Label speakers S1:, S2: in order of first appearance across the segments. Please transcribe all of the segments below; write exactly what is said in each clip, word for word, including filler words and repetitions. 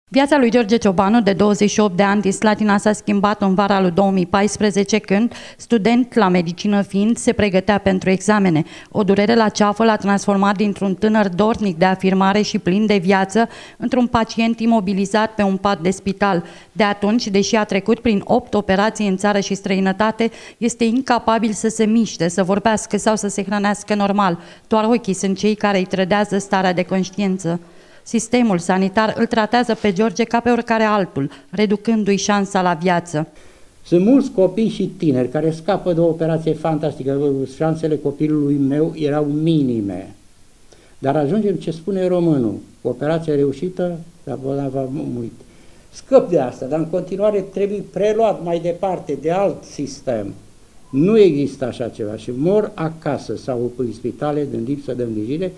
S1: Viața lui George Ciobanu, de douăzeci și opt de ani, din Slatina, s-a schimbat în vara lui două mii paisprezece, când, student la medicină fiind, se pregătea pentru examene. O durere la ceafă l-a transformat dintr-un tânăr dornic de afirmare și plin de viață într-un pacient imobilizat pe un pat de spital. De atunci, deși a trecut prin opt operații în țară și străinătate, este incapabil să se miște, să vorbească sau să se hrănească normal. Doar ochii sunt cei care îi trădează starea de conștiință. Sistemul sanitar îl tratează pe George ca pe oricare altul, reducându-i șansa la viață.
S2: Sunt mulți copii și tineri care scapă de o operație fantastică. Șansele copilului meu erau minime. Dar ajungem ce spune românul. Operația reușită, dar bolnava murit. Scăp de asta, dar în continuare trebuie preluat mai departe de alt sistem. Nu există așa ceva și mor acasă sau în spitale din lipsă de îngrijire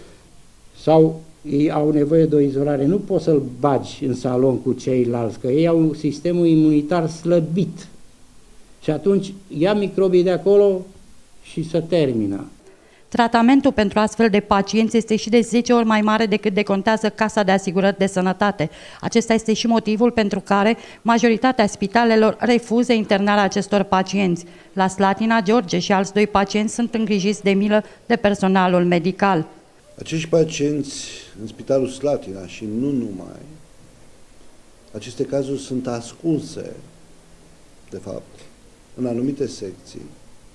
S2: sau ei au nevoie de o izolare. Nu poți să-l bagi în salon cu ceilalți, că ei au un sistemul imunitar slăbit. Și atunci ia microbii de acolo și se termină.
S1: Tratamentul pentru astfel de pacienți este și de zece ori mai mare decât decontează Casa de Asigurări de Sănătate. Acesta este și motivul pentru care majoritatea spitalelor refuză internarea acestor pacienți. La Slatina, George și alți doi pacienți sunt îngrijiți de milă de personalul medical.
S3: Acești pacienți în Spitalul Slatina și nu numai, aceste cazuri sunt ascunse, de fapt, în anumite secții,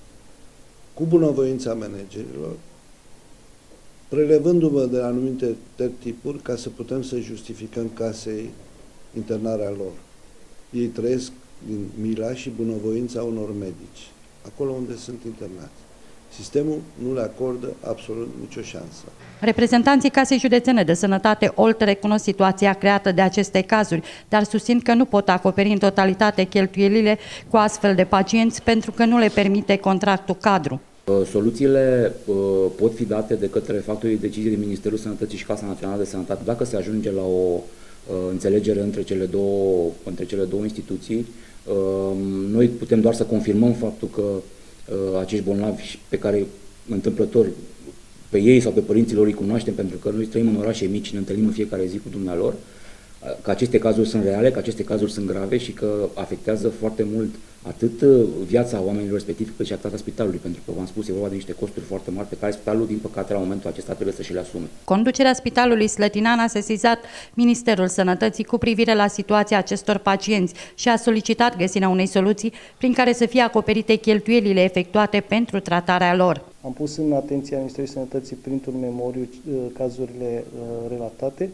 S3: cu bunăvoința managerilor, prelevându-vă de anumite tipuri ca să putem să justificăm casei internarea lor. Ei trăiesc din mila și bunăvoința unor medici, acolo unde sunt internați. Sistemul nu le acordă absolut nicio șansă.
S1: Reprezentanții Casei Județene de Sănătate Olt recunosc situația creată de aceste cazuri, dar susțin că nu pot acoperi în totalitate cheltuielile cu astfel de pacienți pentru că nu le permite contractul cadru.
S4: Soluțiile pot fi date de către factorii de decizie din Ministerul Sănătății și Casa Națională de Sănătate dacă se ajunge la o înțelegere între cele două, între cele două instituții. Noi putem doar să confirmăm faptul că acești bolnavi pe care întâmplător pe ei sau pe părinții lor îi cunoaștem, pentru că noi trăim în orașe mici, ne întâlnim în fiecare zi cu dumnealor, că aceste cazuri sunt reale, că aceste cazuri sunt grave și că afectează foarte mult atât viața oamenilor respectiv, cât și atâta spitalului, pentru că, v-am spus, e vorba de niște costuri foarte mari pe care spitalul, din păcate, la momentul acesta trebuie să și le asume.
S1: Conducerea Spitalului Slătinan a sesizat Ministerul Sănătății cu privire la situația acestor pacienți și a solicitat găsirea unei soluții prin care să fie acoperite cheltuielile efectuate pentru tratarea lor.
S5: Am pus în atenția Ministerului Sănătății printr-un memoriu cazurile relatate,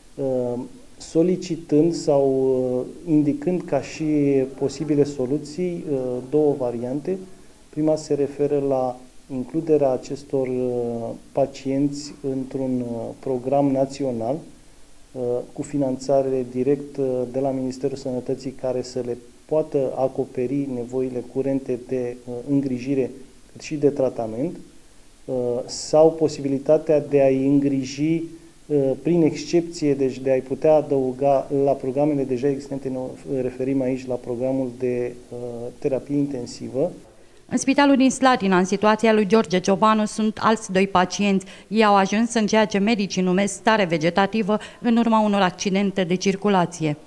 S5: solicitând sau indicând ca și posibile soluții două variante. Prima se referă la includerea acestor pacienți într-un program național cu finanțare direct de la Ministerul Sănătății, care să le poată acoperi nevoile curente de îngrijire cât și de tratament, sau posibilitatea de a-i îngriji prin excepție, deci de a-i putea adăuga la programele deja existente. Ne referim aici la programul de uh, terapie intensivă.
S1: În spitalul din Slatina, în situația lui George Ciobanu, sunt alți doi pacienți. Ei au ajuns în ceea ce medicii numesc stare vegetativă în urma unor accidente de circulație.